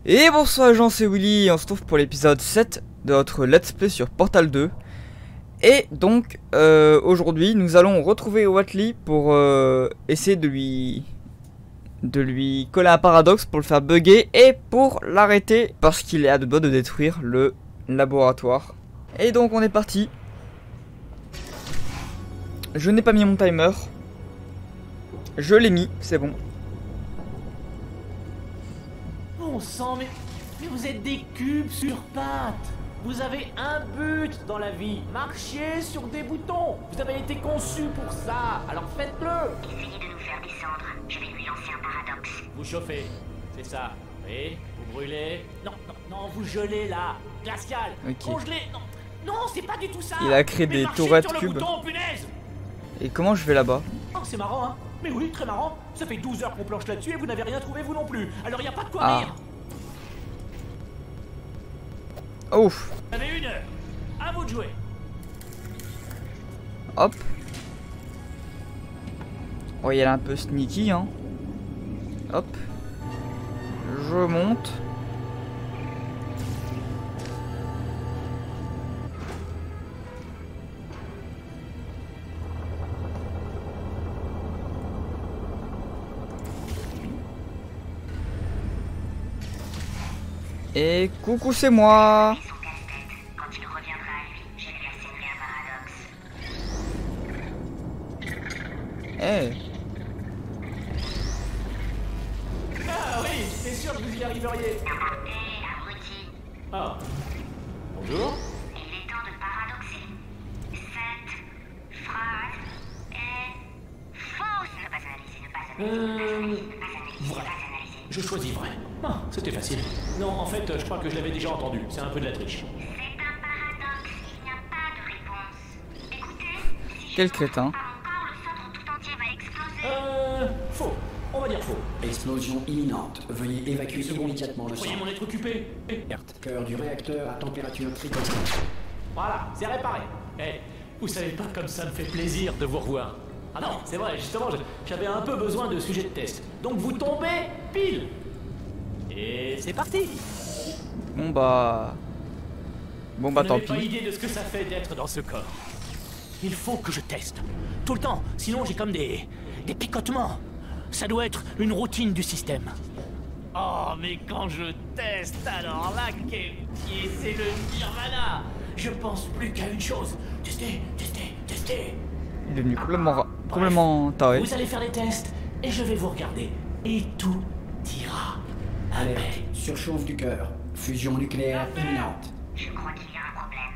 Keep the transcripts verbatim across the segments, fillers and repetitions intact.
Et bonsoir les gens, c'est Willy, on se retrouve pour l'épisode sept de notre let's play sur Portal deux. Et donc euh, aujourd'hui nous allons retrouver Whatley pour euh, essayer de lui de lui coller un paradoxe pour le faire bugger et pour l'arrêter parce qu'il est à deux doigts de détruire le laboratoire. Et donc on est parti. Je n'ai pas mis mon timer. Je l'ai mis, c'est bon. Bon sang, mais, mais vous êtes des cubes sur pattes. Vous avez un but dans la vie, marcher sur des boutons. Vous avez été conçus pour ça, alors faites-le. Essayez de nous faire descendre, je vais lui lancer un paradoxe. Vous chauffez, c'est ça. Oui, vous brûlez. Non, non, non, vous gelez là. Glacial, Ok. congelé. Non, non, c'est pas du tout ça. Il a créé Mais des marchez tourelles sur le cubes. bouton, punaise. Et comment je vais là-bas? Oh, c'est marrant, hein. Mais oui, très marrant. Ça fait douze heures qu'on planche là-dessus et vous n'avez rien trouvé vous non plus. Alors y a pas de quoi Ah. rire. Ouf. Vous avez une heure. À vous de jouer. Hop. Oh, il est un peu sneaky, hein. Hop. Je monte. Et coucou, c'est moi. Son casse-tête, quand il reviendra à lui, je lui assènerai un paradoxe. Eh. Ah oui, c'est sûr que vous y arriveriez. Hé, abruti, Ah. Bonjour. il est temps de paradoxer. Cette phrase est fausse. Ne pas analyser, ne pas analyser, Euh... ne pas analyser, ne pas analyser, ne Vrai. pas analyser. Je choisis vrai. Ah, c'était facile. Non, en fait, je crois que je l'avais déjà entendu. C'est un peu de la triche. C'est un paradoxe, il n'y a pas de réponse. Écoutez, si Quel je ne crétin. réponds pas encore, le centre tout entier va exploser. Euh... Faux. On va dire faux. Explosion imminente. Veuillez évacuer immédiatement le Voyez centre. mon être occupé. Cœur du réacteur à température critique. Voilà, c'est réparé. Eh, vous savez pas comme ça me fait plaisir de vous revoir. Ah non, c'est vrai, justement, je- j'avais un peu besoin de sujets de test. Donc vous tombez pile. Et c'est parti. Bon bah. Bon bah Vous tant n'avez pas pis. idée de ce que ça fait d'être dans ce corps. Il faut que je teste. Tout le temps, sinon j'ai comme des... des picotements. Ça doit être une routine du système. Oh, mais quand je teste, alors là, quel pied, c'est le nirvana. Je pense plus qu'à une chose. Tester, tester, tester. Il est devenu complètement, ra- complètement taré. Vous allez faire des tests, et je vais vous regarder. Et tout ira. Alerte. Amen. Surchauffe du cœur. Fusion nucléaire imminente. Je crois qu'il y a un problème.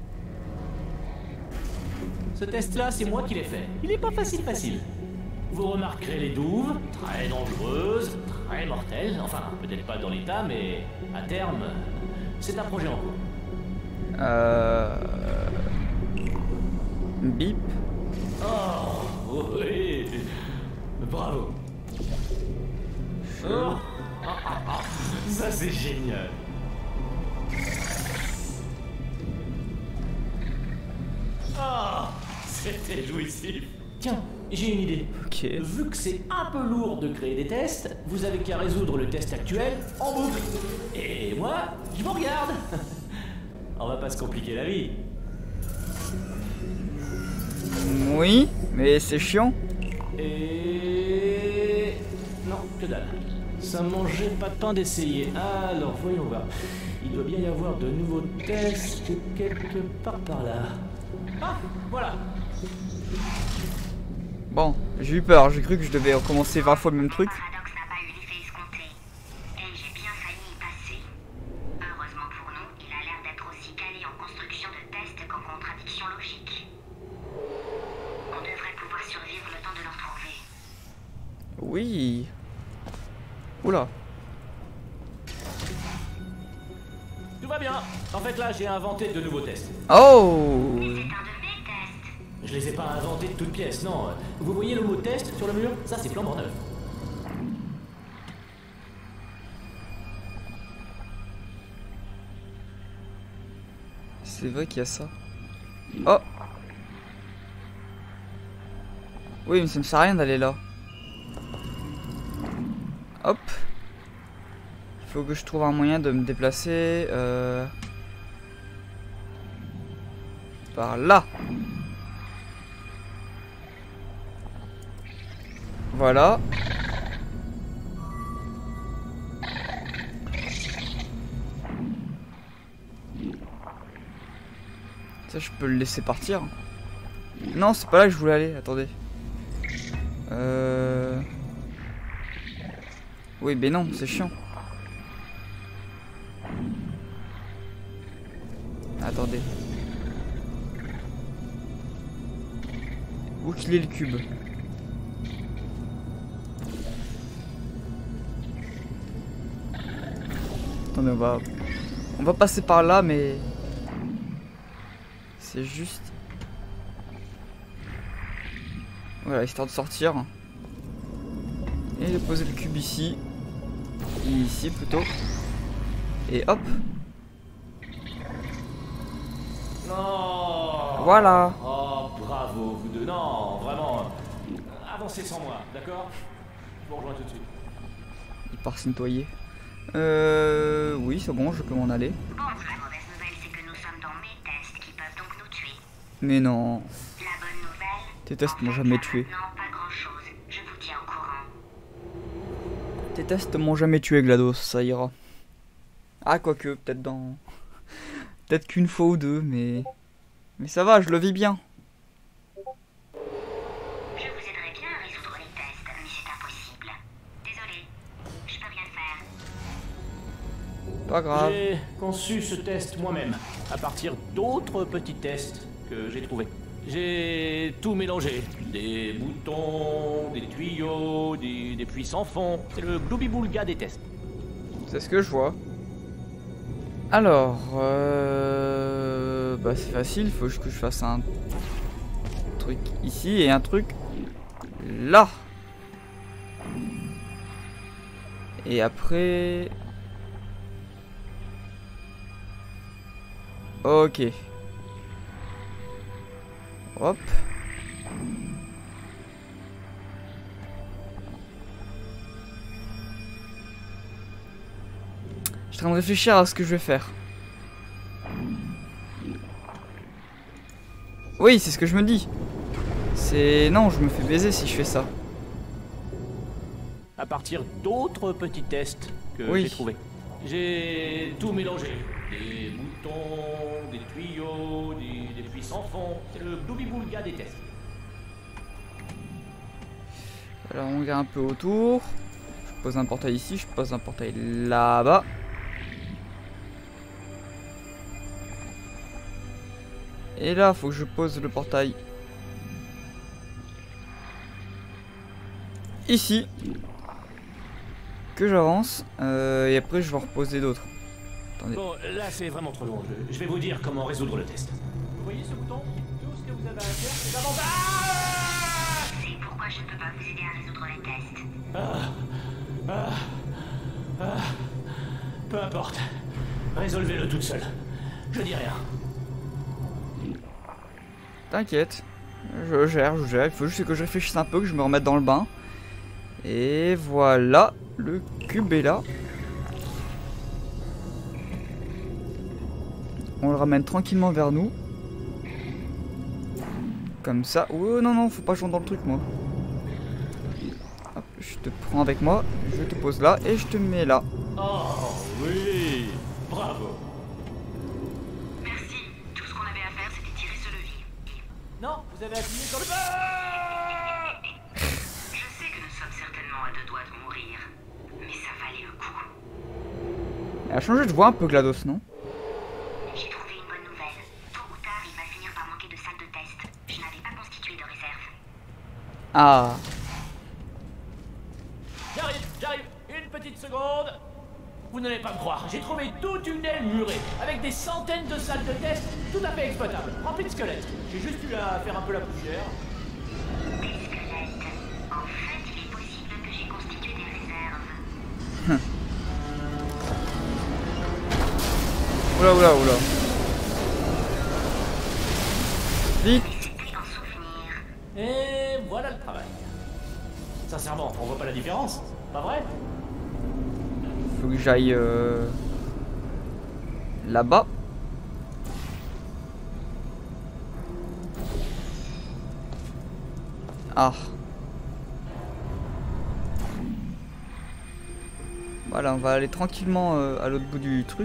Ce test-là, c'est moi qui l'ai fait. Il est pas facile facile. Vous remarquerez les douves, très dangereuses, très mortelles. Enfin, peut-être pas dans l'état, mais à terme, c'est un projet en cours. Euh. Bip. Oh, oui. Bravo. Oh. Ah, ah, ah. Ça, c'est génial. Ah, c'était jouissif. Tiens, j'ai une idée. Ok. Vu que c'est un peu lourd de créer des tests, vous avez qu'à résoudre le test actuel en boucle. Et moi, je vous regarde. On va pas se compliquer la vie. Oui, mais c'est chiant. Et... non, que dalle. Ça mangeait pas de pain d'essayer. Alors, voyons voir. Il doit bien y avoir de nouveaux tests quelque part par là. Ah, voilà. Bon, j'ai eu peur, j'ai cru que je devais recommencer vingt fois le même truc. Le paradoxe n'a pas eu l'effet escompté. Et j'ai bien failli y passer. Heureusement pour nous, il a l'air d'être aussi calé en construction de tests qu'en contradiction logique. On devrait pouvoir survivre le temps de le retrouver. Oui. Oula. Tout va bien. En fait, là, j'ai inventé de nouveaux tests. Oh. C'est un de mes tests. Je les ai pas inventés de toutes pièces, non. Vous voyez le mot test sur le mur? Ça, c'est flambant neuf. C'est vrai qu'il y a ça. Oh. Oui, mais ça me sert à rien d'aller là. Hop. faut que je trouve un moyen de me déplacer euh, par là. Voilà. Ça, je peux le laisser partir. Non, c'est pas là que je voulais aller. Attendez. Euh... Oui, mais non, c'est chiant. Attendez. Où qu'il est le cube? Attendez, on va... On va passer par là, mais... C'est juste... Voilà, histoire de sortir. Et de poser le cube ici. Ici plutôt. Et hop. Non. Voilà. Oh, bravo, vous deux. Non, vraiment. Avancez sans moi, d'accord? Je vous rejoins tout de suite. Il part se nettoyer. Euh... Oui, c'est bon, je peux m'en aller. Bon, la mauvaise nouvelle, c'est que nous sommes dans mes tests qui peuvent donc nous tuer. Mais non. La bonne nouvelle... Tes tests en m'ont fait, jamais là, tué. Non, pas grand-chose. Je vous tiens au courant. Tes tests m'ont jamais tué, GLaDOS, ça ira. Ah, quoique, peut-être dans... peut-être qu'une fois ou deux, mais... Mais ça va, je le vis bien. Je vous aiderai bien à résoudre les tests, mais c'est impossible. Désolé, je peux rien faire. Pas grave. J'ai conçu ce test moi-même, à partir d'autres petits tests que j'ai trouvés. J'ai tout mélangé. Des boutons, des tuyaux, des, des puits sans fond. C'est le gloubi-boulga des tests. C'est ce que je vois. Alors, euh... bah c'est facile, il faut juste que je fasse un truc ici et un truc là. Et après... Ok. Hop. Je suis en train de réfléchir à ce que je vais faire. Oui, c'est ce que je me dis. C'est... Non, je me fais baiser si je fais ça. À partir d'autres petits tests que Oui. j'ai trouvés. J'ai tout mélangé. Des boutons, des tuyaux, des, des puits sans fond. C'est le gloubi-boulga des tests. Alors on regarde un peu autour. Je pose un portail ici, je pose un portail là-bas. Et là, faut que je pose le portail ici. Que j'avance. Euh, et après, je vais en reposer d'autres. Attendez. Bon, là c'est vraiment trop long. Je, je vais vous dire comment résoudre le test. Vous voyez ce bouton? Tout ce que vous avez à faire, c'est d'avancer. Ah C'est pourquoi je ne peux pas vous aider à résoudre les tests. ah, ah, ah. Peu importe. Résolvez-le toute seule. Je dis rien. T'inquiète. Je gère, je gère. Il faut juste que je réfléchisse un peu, que je me remette dans le bain. Et voilà. Le cube est là. On le ramène tranquillement vers nous. Comme ça. Oh non, non, faut pas que je rentre dans le truc, moi. Hop, je te prends avec moi. Je te pose là et je te mets là. Oh oui. Bravo. Merci. Tout ce qu'on avait à faire, c'était tirer ce levier. Non, vous avez appuyé sur le... Je sais que nous sommes certainement à deux doigts de mourir, mais ça valait le coup. Elle a changé de voix un peu, GLaDOS, non? J'ai trouvé une bonne nouvelle. Tôt ou tard, il va finir par manquer de salles de test. Je n'avais pas constitué de réserve. Ah. J'arrive, j'arrive. Une petite seconde. Vous n'allez pas me croire, j'ai trouvé toute une aile murée, avec des centaines de salles de test, tout à fait exploitables, remplies de squelettes. J'ai juste eu à faire un peu la poussière. Des squelettes. En fait, il est possible que j'ai constitué des réserves. Oula, oula, oula. Vite. Mais c'était en souvenir. Et voilà le travail. Sincèrement, on voit pas la différence, pas vrai? faut que j'aille euh, là-bas. Ah. Voilà, on va aller tranquillement euh, à l'autre bout du truc.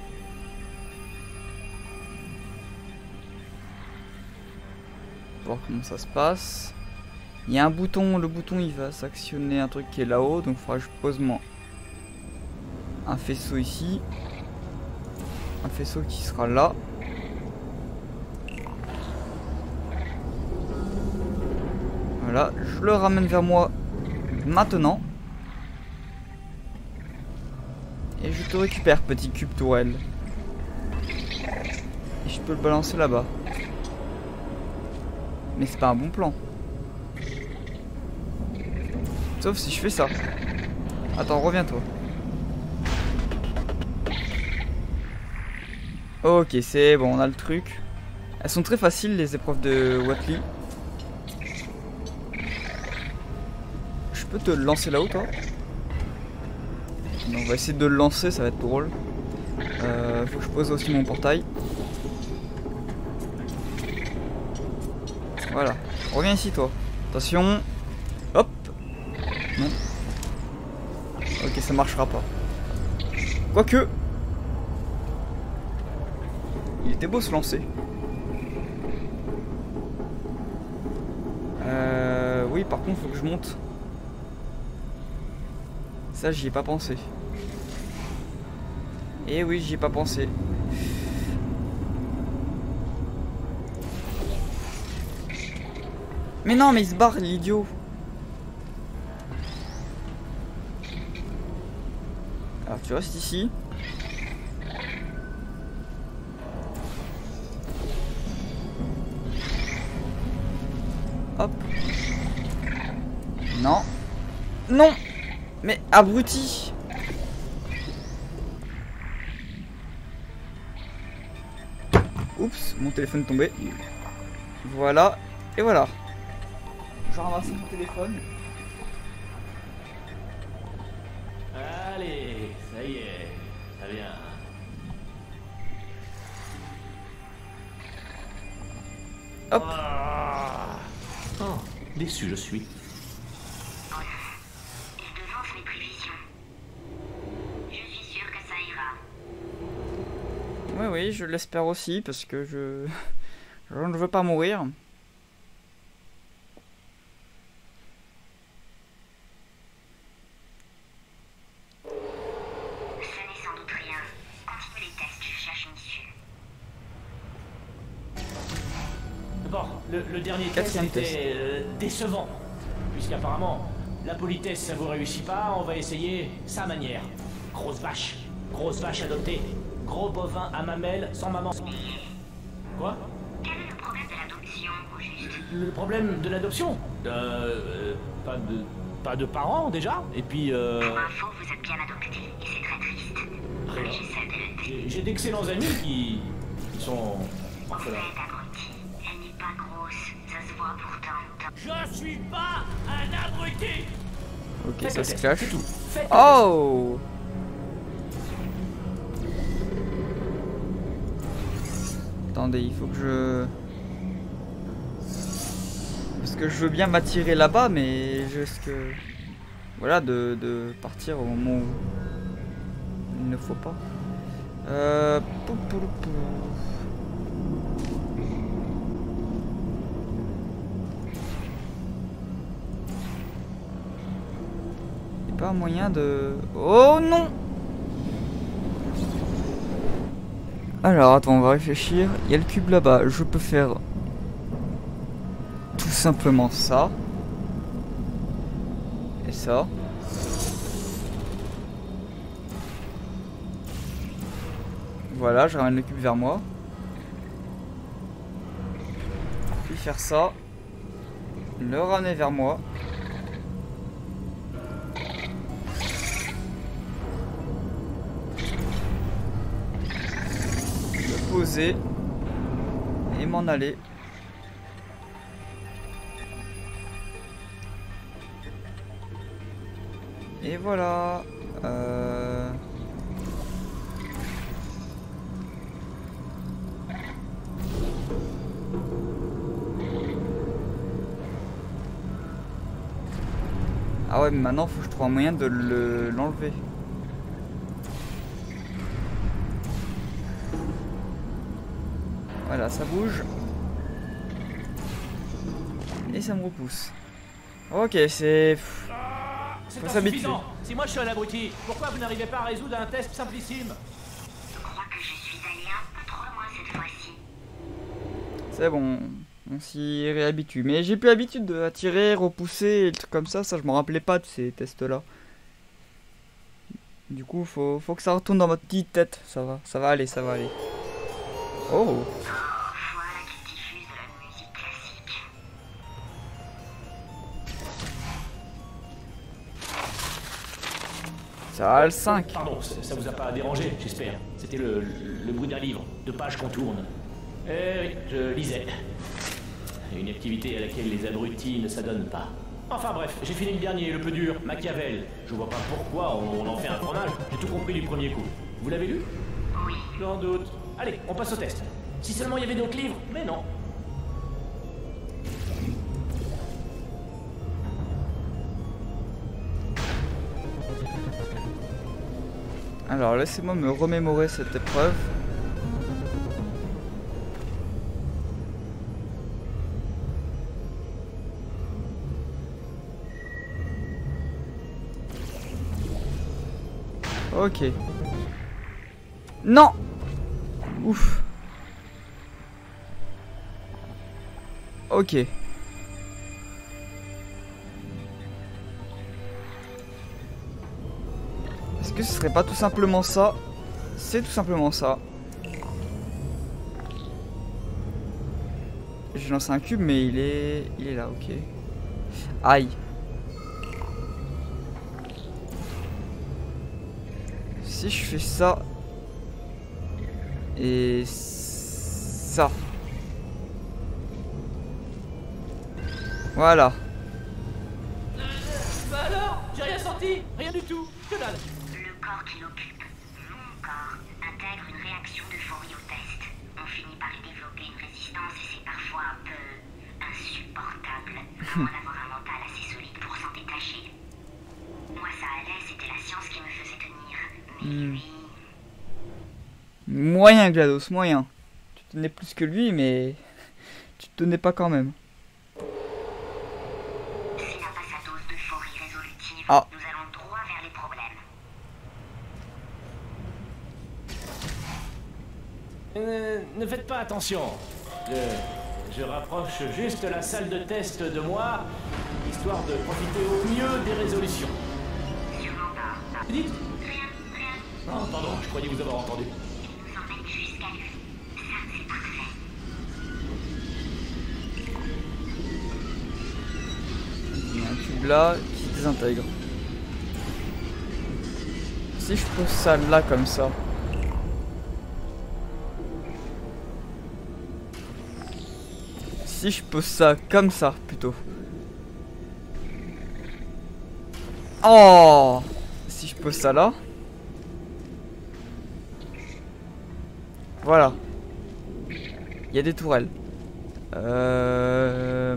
Voir comment ça se passe. Il y a un bouton, le bouton il va s'actionner un truc qui est là-haut, donc il faudra que je pose mon... un faisceau ici. Un faisceau qui sera là. Voilà, je le ramène vers moi maintenant. Et je te récupère, petit cube tourelle. Et je peux le balancer là-bas. Mais c'est pas un bon plan. Sauf si je fais ça. Attends, reviens-toi. Ok, c'est bon, on a le truc. Elles sont très faciles, les épreuves de Whatley. Je peux te lancer là-haut, toi? On va essayer de le lancer, ça va être drôle. Euh, faut que je pose aussi mon portail. Voilà. Reviens ici, toi. Attention. Hop. Non. Ok, ça marchera pas. Quoique. Il était beau se lancer. Euh, oui, par contre, faut que je monte. Ça, j'y ai pas pensé. Et oui, j'y ai pas pensé. Mais non, mais il se barre, l'idiot. Alors, tu restes ici. Hop. Non. Non. Mais abruti. Oups, mon téléphone est tombé. Voilà. Et voilà. Je ramasse mon téléphone. Allez, ça y est, très bien. Hop. Ah. Oh, déçu je suis. Il devance mes prévisions. Je suis sûr que ça ira. Oui, oui, je l'espère aussi parce que je... je ne veux pas mourir. Bon, le, le dernier test Quatrième était test. euh, décevant. Puisqu'apparemment, la politesse ça vous réussit pas, on va essayer sa manière. Grosse vache, grosse vache adoptée, gros bovin à mamelles sans maman. Quoi? Quel est le problème de l'adoption, au juste? Le problème de l'adoption? Euh, pas de... pas de parents déjà, et puis euh... Pour info, vous êtes bien adopté, et c'est très triste. Rien. J'essaie de le dire. J'ai j'ai d'excellents amis qui... qui sont... Vous orphelins. êtes abruti. Elle n'est pas grosse, ça se voit pourtant. Je suis pas un abruti. Ok, Faites ça le se test, clash. c'est tout. Faites le Oh! Attendez, il faut que je... Parce que je veux bien m'attirer là-bas, mais je risque... Voilà, de, de partir au moment où il ne faut pas. Euh... pou, pou, pou. Il n'y a pas un moyen de... Oh non! Alors, attends, on va réfléchir. Il y a le cube là-bas. Je peux faire tout simplement ça. Et ça. Voilà, je ramène le cube vers moi. Puis faire ça. Le ramener vers moi. Le poser. Et m'en aller. Et voilà. Euh... Ah ouais, mais maintenant faut que je trouve un moyen de le l'enlever. Voilà, ça bouge. Et ça me repousse. Ok, c'est... C'est Faut pas s'habituer. suffisant. Si moi je suis un abruti, pourquoi vous n'arrivez pas à résoudre un test simplissime? Je crois que je suis allé un peu trop loin cette fois-ci. C'est bon, on s'y réhabitue. Mais j'ai plus l'habitude de tirer, repousser et des trucs comme ça. Ça, je m'en rappelais pas de ces tests-là. Du coup, faut, faut que ça retourne dans votre petite tête. Ça va, ça va aller, ça va aller. Oh! Oh, voilà qui diffuse de la musique classique. Ça va le cinq. Pardon, ça, ça vous a pas dérangé, j'espère. C'était le, le, le bruit d'un livre, de pages qu'on tourne. Eh oui, je lisais. Une activité à laquelle les abrutis ne s'adonnent pas. Enfin bref, j'ai fini le dernier, le peu dur, Machiavel. Je vois pas pourquoi on en fait un fromage, j'ai tout compris du premier coup. Vous l'avez lu? Oui. J'en doute. Allez, on passe au test. Si seulement il y avait d'autres livres, mais non. Alors, laissez-moi me remémorer cette épreuve. Ok. Non! Ouf. Ok. Est-ce que ce serait pas tout simplement ça? C'est tout simplement ça. J'ai lancé un cube mais il est... Il est là, ok. Aïe. Si je fais ça... Et... ça. Voilà. Bah alors, j'ai rien senti, rien du tout, que dalle. Le corps qu'il occupe, mon corps, intègre une réaction d'euphorie au test. On finit par y développer une résistance et c'est parfois un peu insupportable, à moins d'avoir un mental assez solide pour s'en détacher. Moi ça allait, c'était la science qui me faisait tenir. Mais Hmm. lui... Moyen, GLaDOS, moyen. Tu tenais plus que lui, mais... tu te tenais pas quand même. S'il n'a pas sa dose d'euphorie résolutive, Ah. nous allons droit vers les problèmes. Euh, ne faites pas attention. Je, je rapproche juste la salle de test de moi, histoire de profiter au mieux des résolutions. Sûrement pas. Ah, Vous dites? rien, rien. Oh, pardon, je croyais vous avoir entendu. Il nous emmène jusqu'à lui. Ça, c'est parfait. Il y a un cube là qui se désintègre. Si je pose ça là comme ça. Si je pose ça comme ça plutôt. Oh! Si je pose ça là. Voilà. Il y a des tourelles. Euh...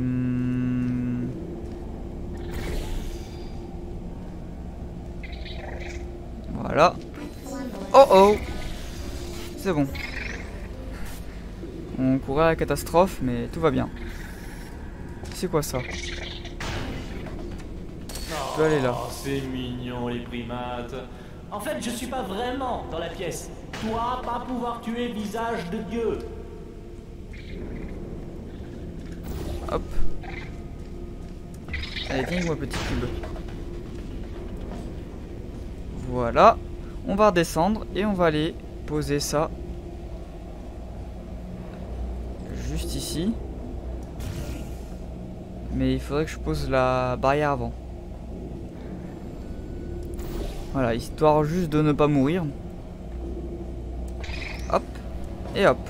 Voilà. Oh oh! C'est bon. On courait à la catastrophe, mais tout va bien. C'est quoi ça? Je peux aller là. Oh, c'est mignon les primates. En fait, je suis pas vraiment dans la pièce. Toi, pas pouvoir tuer visage de Dieu. Hop. Allez, viens avec moi, petit cube. Voilà. On va redescendre et on va aller poser ça. Juste ici. Mais il faudrait que je pose la barrière avant. Voilà, histoire juste de ne pas mourir. Hop. Et hop.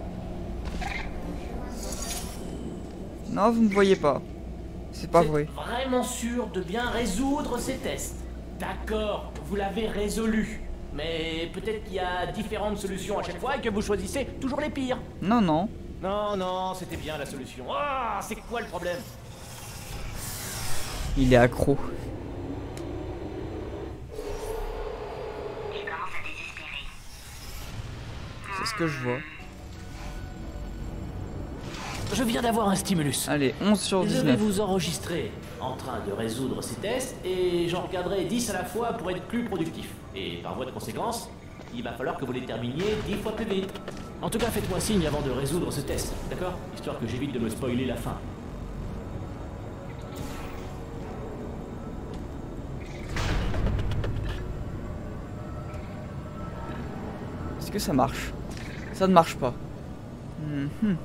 Non, vous ne me voyez pas. C'est pas vrai. Vraiment sûr de bien résoudre ces tests. D'accord, vous l'avez résolu. Mais peut-être qu'il y a différentes solutions à chaque fois et que vous choisissez toujours les pires. Non, non. Non, non, c'était bien la solution. Ah, c'est quoi le problème? Il est accro. C'est ce que je vois. Je viens d'avoir un stimulus. Allez, onze sur Je vais dix-neuf. vous enregistrer en train de résoudre ces tests et j'en regarderai dix à la fois pour être plus productif. Et par voie de conséquence, il va falloir que vous les terminiez dix fois plus vite. En tout cas, faites-moi signe avant de résoudre ce test, d'accord? Histoire que j'évite de me spoiler la fin. Est-ce que ça marche? Ça ne marche pas. Mhm.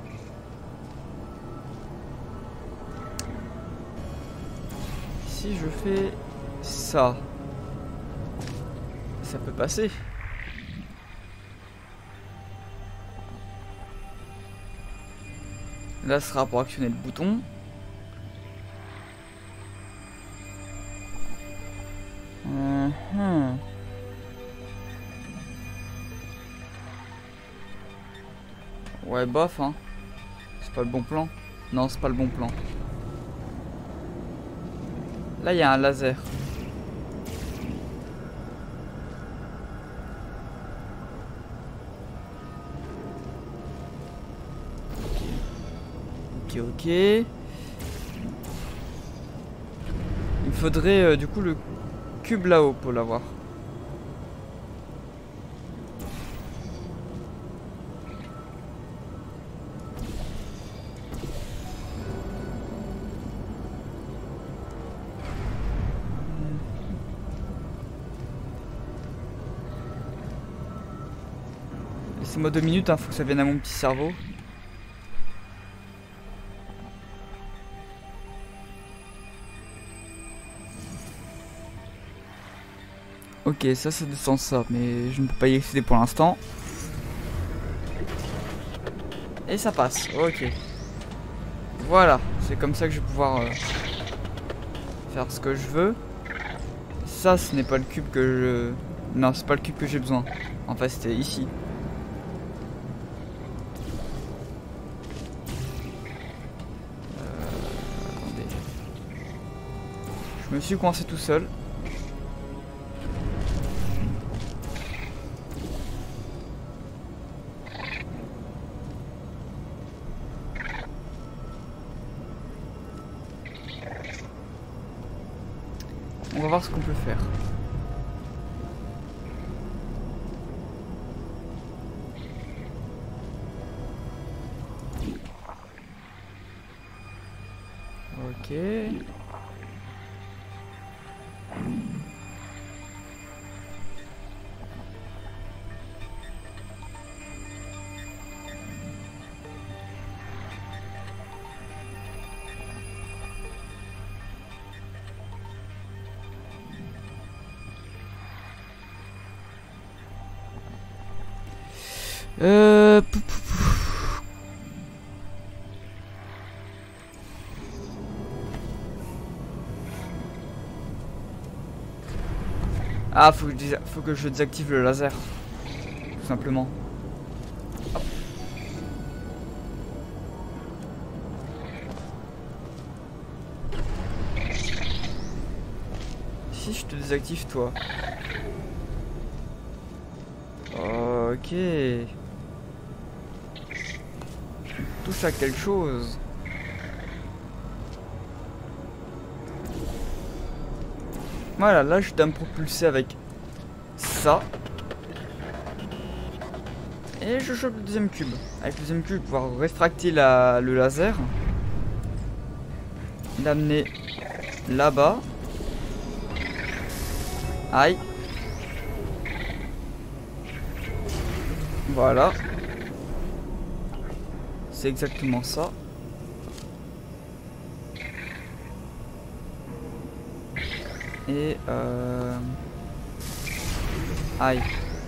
Si je fais ça, ça peut passer. Là, ce sera pour actionner le bouton. Mhm. Ouais, bof, hein. C'est pas le bon plan. Non, c'est pas le bon plan. Là, il y a un laser. Ok, ok. Il me faudrait euh, du coup le cube là-haut pour l'avoir. Laissez-moi deux minutes, hein, faut que ça vienne à mon petit cerveau. Ok, ça, ça descend ça, mais je ne peux pas y accéder pour l'instant. Et ça passe, ok. Voilà, c'est comme ça que je vais pouvoir euh, faire ce que je veux. Ça, ce n'est pas le cube que je... Non, c'est pas le cube que j'ai besoin. En fait, c'était ici. Je me suis coincé tout seul. On va voir ce qu'on peut faire. Ok. Euh... pou, pou, pou. Ah, faut que, je faut que je désactive le laser. Tout simplement. Hop. Si je te désactive toi. Ok. Touche à quelque chose. Voilà, là je dois me propulser avec ça. Et je chope le deuxième cube. Avec le deuxième cube, je vais pouvoir réfracter la, le laser. L'amener là-bas. Aïe. Voilà. C'est exactement ça. Et euh... aïe.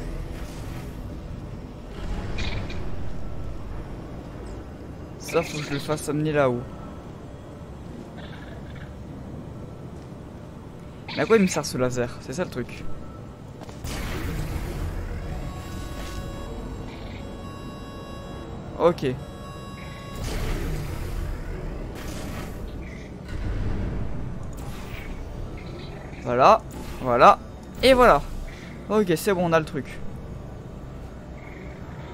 Ça, faut que je le fasse amener là-haut. Mais à quoi il me sert ce laser? C'est ça le truc. Ok. Voilà, voilà, et voilà. Ok, c'est bon, on a le truc.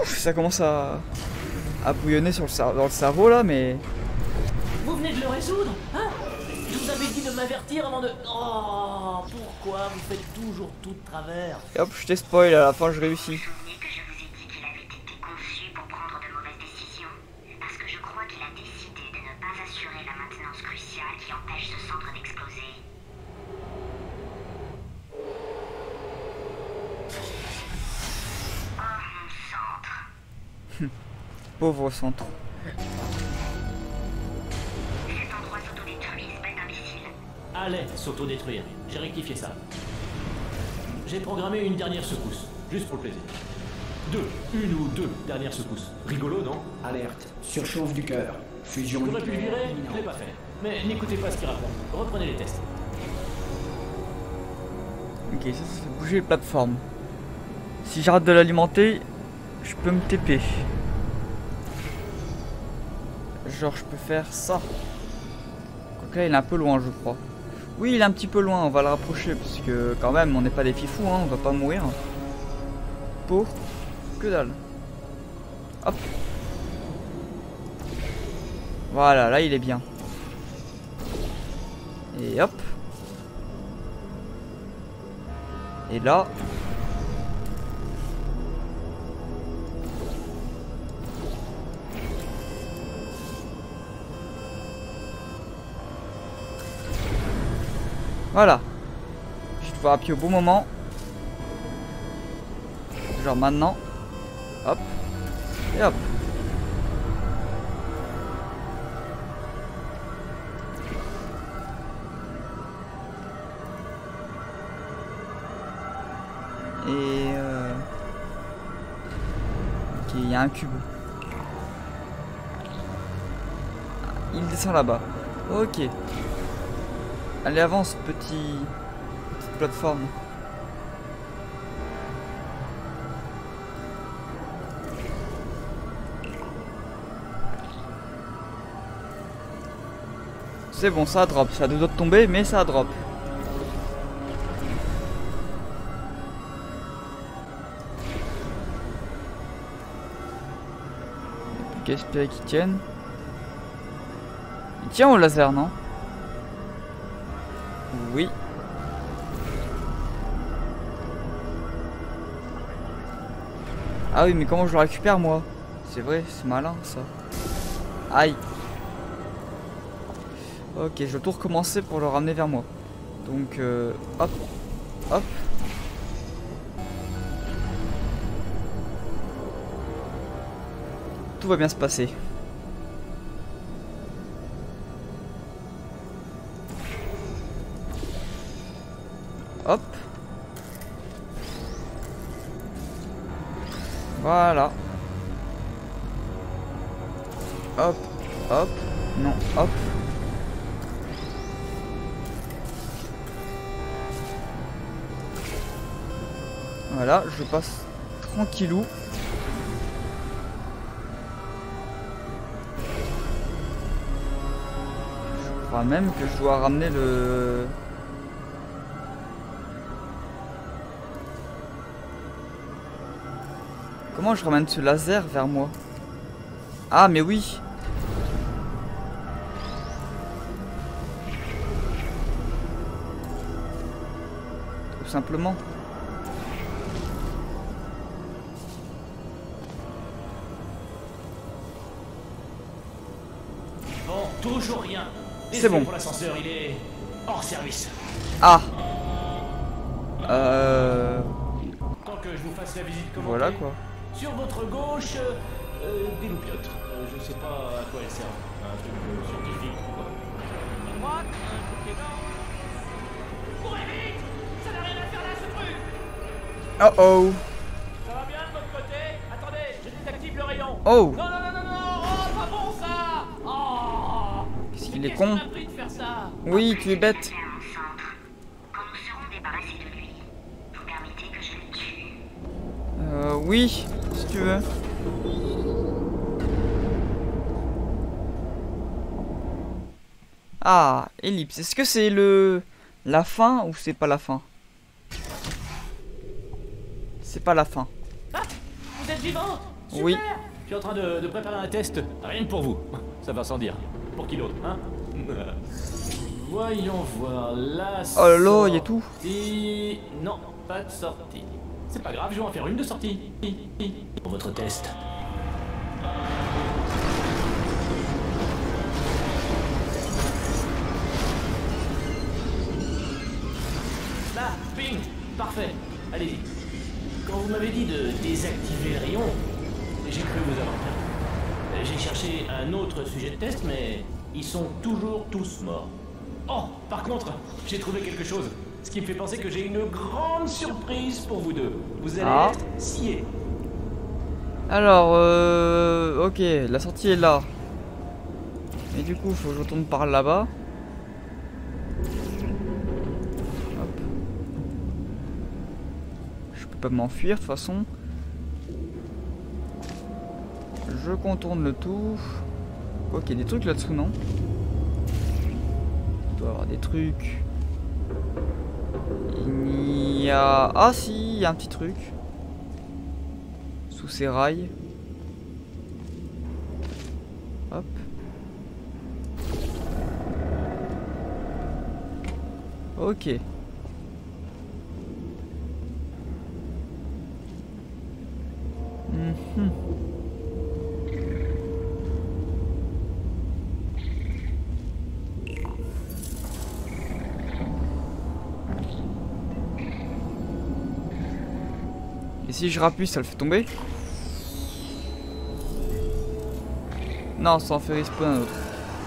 ça commence à, à bouillonner sur le cerveau, dans le cerveau là, mais... Vous venez de le résoudre, hein? Je vous avais dit de m'avertir avant de... Oh, pourquoi vous faites toujours tout de travers? Et hop, je t'ai spoil, à la fin je réussis. Vous vous souvenez que je vous ai dit qu'il avait été conçu pour prendre de mauvaises décisions? Parce que je crois qu'il a décidé de ne pas assurer la maintenance cruciale qui empêche ce centre d'exploser. Oh, mon centre. Pauvre centre. Cet endroit s'autodétruit, espèce d'imbécile. Allez s'autodétruire, j'ai rectifié ça. J'ai programmé une dernière secousse, juste pour le plaisir. Deux, une ou deux dernières secousses. Rigolo, non? Alerte. Surchauffe du cœur. Fusion J'aurais pu le nucléaire virer, je imminente. l'ai pas fait. Mais n'écoutez pas ce qu'il raconte. Reprenez les tests. Ok, ça, ça fait bouger les plateformes. Si j'arrête de l'alimenter, je peux me T P. Genre, je peux faire ça. Donc là, il est un peu loin, je crois. Oui, il est un petit peu loin, on va le rapprocher. Parce que, quand même, on n'est pas des fifous, hein, on va pas mourir. Pour que dalle. Hop. Voilà, là, il est bien. Et hop. Et là. Voilà. Je vais devoir appuyer au bon moment. Genre maintenant. Hop. Et hop. Et euh... ok, il y a un cube. Il descend là-bas. Ok. Allez, avance, petit... petite plateforme. C'est bon, ça drop. Ça doit tomber, mais ça drop. Espérer qu'il tienne. Il tient au laser, non? Oui. Ah oui, mais comment je le récupère, moi? C'est vrai, c'est malin, ça. Aïe. Ok, je dois tout recommencer pour le ramener vers moi. Donc, euh, hop, hop. Tout va bien se passer. Hop. Voilà. Hop, hop. Non, hop. Voilà, je passe tranquillou. Je crois même que je dois ramener le... Comment je ramène ce laser vers moi? Ah, mais oui. Tout simplement. Bon, toujours rien. C'est bon. Pour l'ascenseur, il est hors service. Ah. Euh... Tant que je vous fasse la visite commentée. Voilà quoi. Sur votre gauche, euh, des loupiottes. Euh, je sais pas à quoi elles servent. Un truc euh, scientifique ou quoi. À droite, un truc qui est dans. Courez vite! Ça n'a rien à faire là, ce truc! Oh oh. Ça va bien de votre côté? Attendez, je désactive le rayon. Oh. Non, non, non, non, non! Oh, pas bon ça! Oh! Qu'est-ce qu'il Mais est con. qu'est-ce qu'on a pris de faire ça? Oui, tu es bête. C'est à mon centre. Quand nous serons débarrassés de lui, vous permettez que je le tue? Euh, oui, si tu veux. Ah, ellipse. Est-ce que c'est le... la fin ou c'est pas la fin? C'est pas la fin. Ah! Vous êtes vivante! Super. Oui. Je suis en train de, de préparer un test, rien que pour vous. Ça va sans dire. Pour qui d'autre, hein? Voyons voir la Oh là là, il y a tout. sortie. Non, pas de sortie. C'est pas grave, je vais en faire une de sortie. Pour votre test. Là, ping. Parfait. Allez-y. Quand vous m'avez dit de désactiver le rayon, j'ai cru vous avoir perdu. J'ai cherché un autre sujet de test, mais ils sont toujours tous morts. Oh, par contre, j'ai trouvé quelque chose. Ce qui me fait penser que j'ai une grande surprise pour vous deux. Vous allez Ah. être sciés. Alors, euh... ok, la sortie est là. Et du coup, faut que je retourne par là-bas. Hop. Je peux pas m'enfuir de toute façon. Je contourne le tout. Ok, il y a des trucs là-dessous, non? Il doit y avoir des trucs. Il y a... Ah si, il y a un petit truc. Sous ces rails. Hop. Ok. Mhm. Et si je rappuie, ça le fait tomber? Non, ça en fait respawn un autre.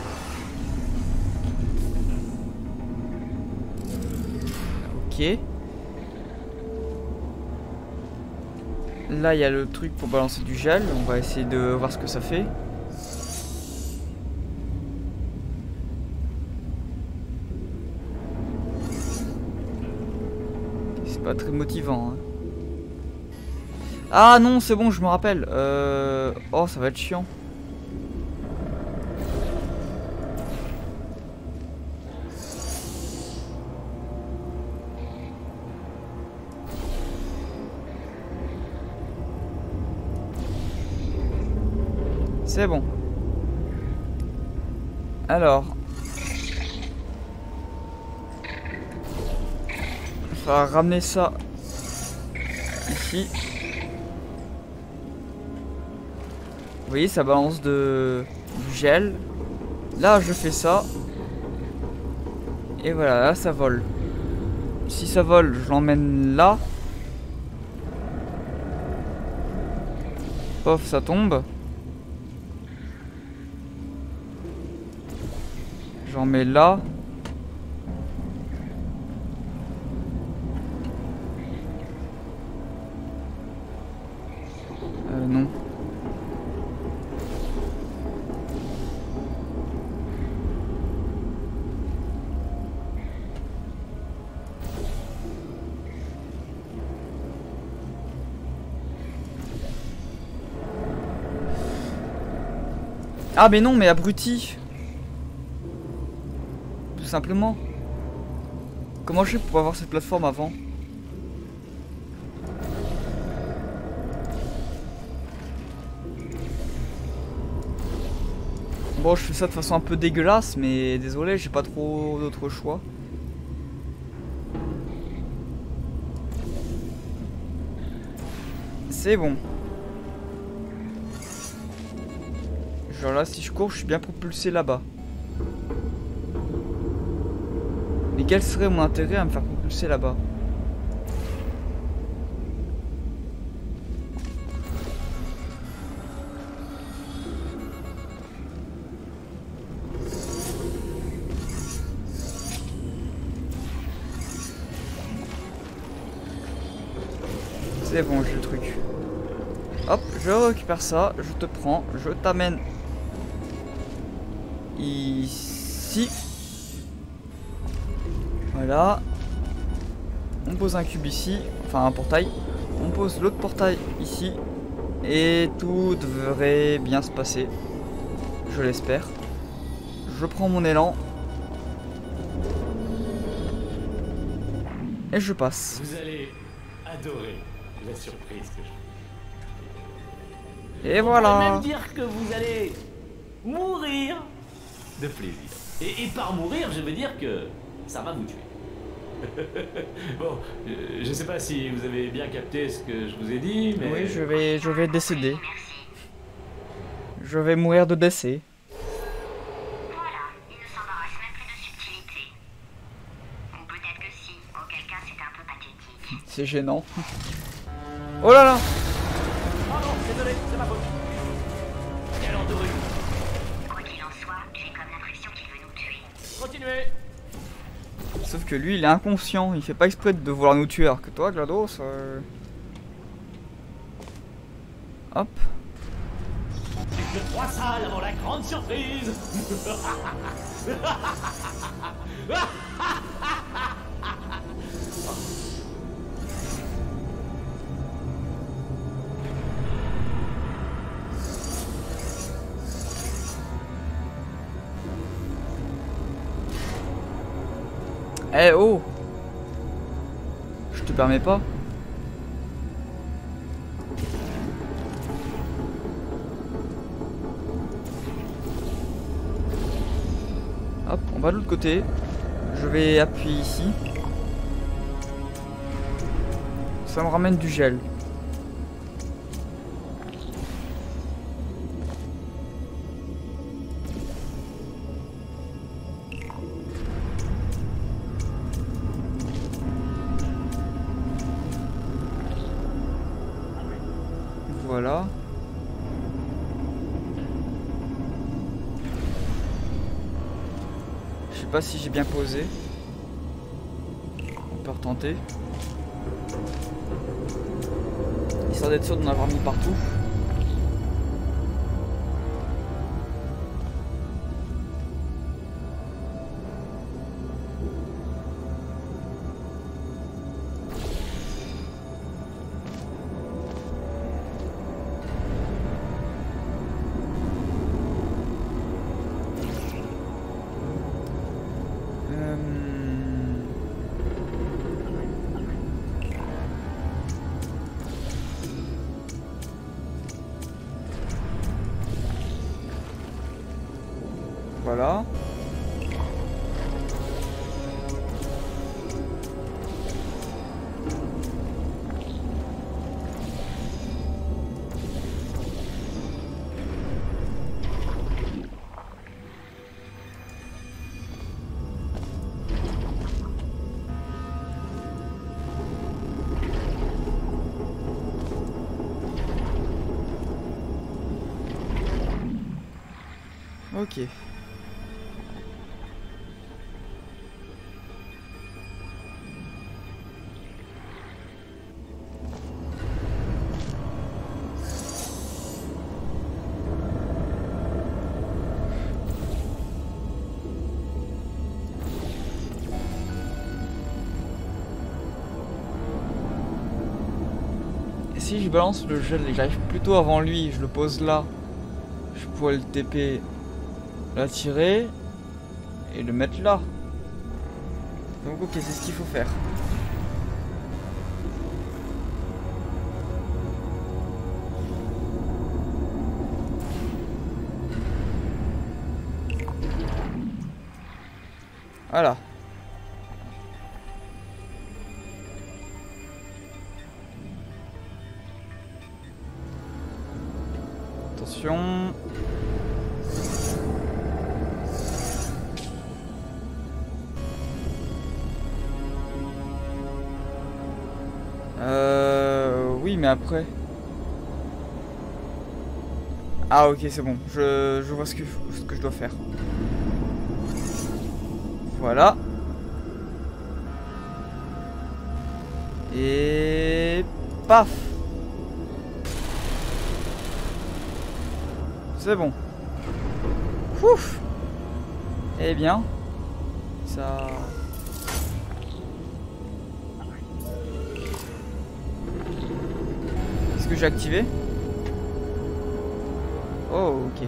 Ok. Là, il y a le truc pour balancer du gel. On va essayer de voir ce que ça fait. C'est pas très motivant, hein. Ah non, c'est bon, je me rappelle. Euh... Oh, ça va être chiant. C'est bon. Alors. Il va ramener ça ici. Vous voyez, ça balance de du gel. Là, je fais ça. Et voilà, là, ça vole. Si ça vole, je l'emmène là. Pof, ça tombe. J'en mets là. Euh, non. Ah mais non, mais abruti. Tout simplement. Comment je fais pour avoir cette plateforme avant? Bon, je fais ça de façon un peu dégueulasse, mais désolé, j'ai pas trop d'autre choix. C'est bon. Genre là, si je cours, je suis bien propulsé là-bas. Mais quel serait mon intérêt à me faire propulser là-bas? C'est bon, j'ai le truc. Hop, je récupère ça, je te prends, je t'amène ici. Voilà. On pose un cube ici, enfin un portail. On pose l'autre portail ici. Et tout devrait bien se passer. Je l'espère. Je prends mon élan. Et je passe. Vous allez adorer la surprise que Et On voilà. pourrait même dire que vous allez mourir de plaisir. Et, et par mourir, je veux dire que ça va vous tuer. Bon, euh, je sais pas si vous avez bien capté ce que je vous ai dit, mais... Oui, je vais, je vais décéder. Merci. Je vais mourir de décès. Voilà, il ne s'embarrasse même plus de subtilité. Ou peut-être que si, auquel cas c'est un peu pathétique. C'est gênant. Oh là là. Pardon, désolé, c'est ma faute. Quelle andouille. Quoi qu'il en soit, j'ai comme l'impression qu'il veut nous tuer. Continuez. Sauf que lui, il est inconscient. Il fait pas exprès de vouloir nous tuer. Alors que toi, GLaDOS... Euh... Hop. Le trois salles avant la grande surprise. Eh oh. Je te permets pas. Hop, on va de l'autre côté. Je vais appuyer ici. Ça me ramène du gel. Voilà. Je sais pas si j'ai bien posé. On peut retenter. Histoire d'être sûr d'en avoir mis partout. Voilà. Ok. Et si je balance le gel et que j'arrive plutôt avant lui, je le pose là, je pourrais le T P, l'attirer et le mettre là. Donc ok, c'est ce qu'il faut faire. Voilà. Attention. Euh... Oui, mais après... Ah ok, c'est bon. Je, je vois ce que, ce que je dois faire. Voilà. Et... Paf. C'est bon. Ouf. Eh bien. Ça... Qu'est-ce que j'ai activé? Oh, ok.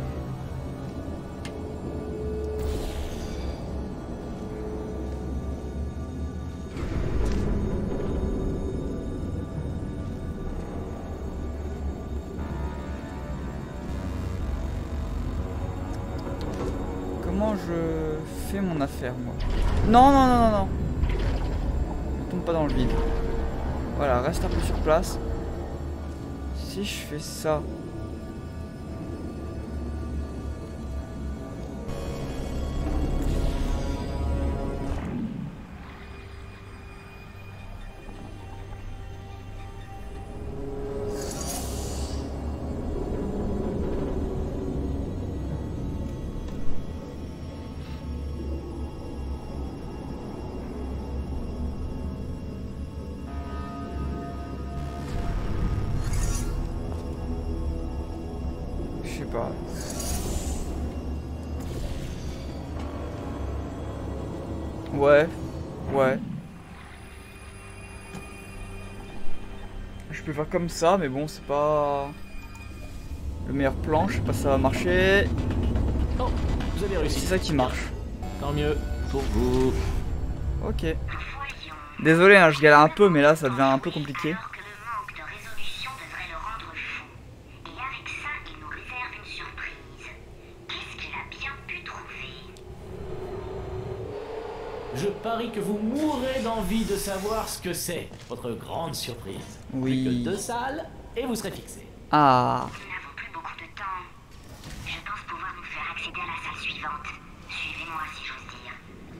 je fais mon affaire, moi? Non, non, non, non, non. Ne tombe pas dans le vide. Voilà, reste un peu sur place. Si je fais ça... Je sais pas. Ouais, ouais. Je peux faire comme ça, mais bon, c'est pas le meilleur plan. Je sais pas si ça va marcher. Oh, vous avez réussi. C'est ça qui marche. Tant mieux pour vous. Ok. Voyons. Désolé, hein, je galère un peu, mais là, ça devient un peu compliqué. Alors que le manque de résolution devrait le rendre fou. Et avec ça, il nous réserve une surprise. Qu'est-ce qu'il a bien pu trouver? Je parie que vous mourrez d'envie de savoir ce que c'est, votre grande surprise. Oui. Plus que deux salles, et vous serez fixé. Ah. Nous n'avons plus beaucoup de temps. Je pense pouvoir nous faire accéder à la salle suivante. Suivez-moi si j'ose dire.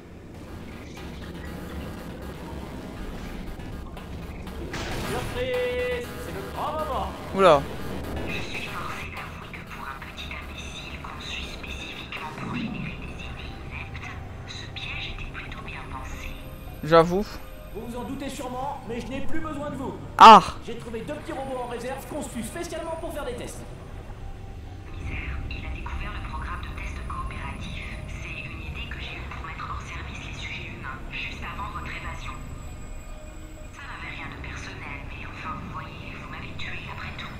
Surprise! C'est le grand moment! Oula. Je suis forcé d'avouer que pour un petit imbécile conçu spécifiquement pour générer des idées ineptes, ce piège était plutôt bien pensé. J'avoue. Vous vous en doutez sûrement, mais je n'ai plus besoin de vous. Ah. J'ai trouvé deux petits robots en réserve conçus spécialement pour faire des tests. Misère, il a découvert le programme de test coopératif. C'est une idée que j'ai eue pour mettre hors service les sujets humains, juste avant votre évasion. Ça n'avait rien de personnel, mais enfin, vous voyez, vous m'avez tué après tout.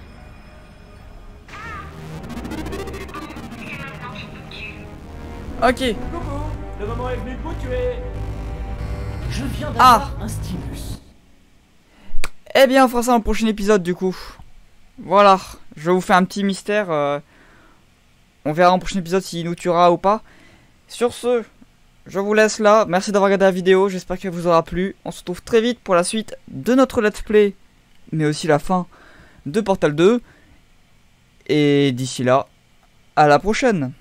Ah! C'est maintenant qu'il nous tue. Ok. Coucou, le moment est venu de vous tuer. Je viens d'avoir un stimulus. Eh bien, on fera ça dans le prochain épisode, du coup. Voilà. Je vous fais un petit mystère. euh, On verra en prochain épisode s'il nous tuera ou pas. Sur ce, je vous laisse là. Merci d'avoir regardé la vidéo. J'espère qu'elle vous aura plu. On se retrouve très vite pour la suite de notre let's play, mais aussi la fin de Portal deux. Et d'ici là, à la prochaine.